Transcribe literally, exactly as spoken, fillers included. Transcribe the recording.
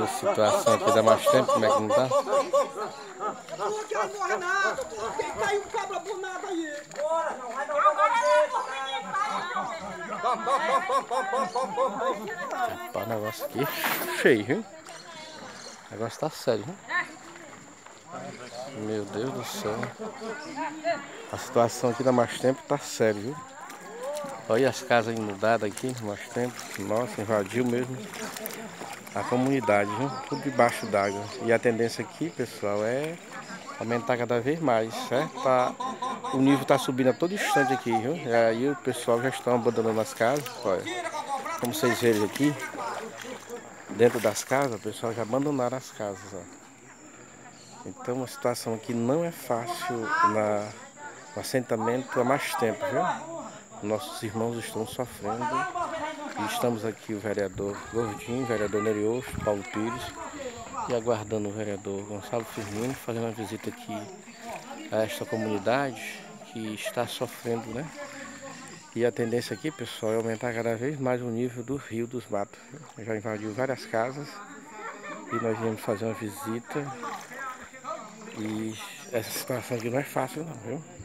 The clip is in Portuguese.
a situação aqui dá mais tempo, como é que não tá? Eu não quero morrer nada, tem caiu um cabra por nada aí. Bora, não vai não. Rapaz, o negócio aqui é feio, viu? O negócio tá sério, viu? Meu Deus do céu. A situação aqui dá mais tempo, tá sério, viu? Olha as casas inundadas aqui, mais tempo. Nossa, invadiu mesmo a comunidade, viu? Tudo debaixo d'água. E a tendência aqui, pessoal, é aumentar cada vez mais, certo? Tá, o nível tá subindo a todo instante aqui, viu? E aí o pessoal já está abandonando as casas, olha. Como vocês veem aqui, dentro das casas, o pessoal já abandonaram as casas, ó. Então a situação aqui não é fácil na, no assentamento há mais tempo, viu? Nossos irmãos estão sofrendo. E estamos aqui o vereador Gordinho, o vereador Nerioso, Paulo Pires, e aguardando o vereador Gonçalo Firmino, fazendo uma visita aqui a esta comunidade que está sofrendo, né? E a tendência aqui, pessoal, é aumentar cada vez mais o nível do Rio dos Matos. Já invadiu várias casas e nós viemos fazer uma visita. E essa situação aqui não é fácil não, viu?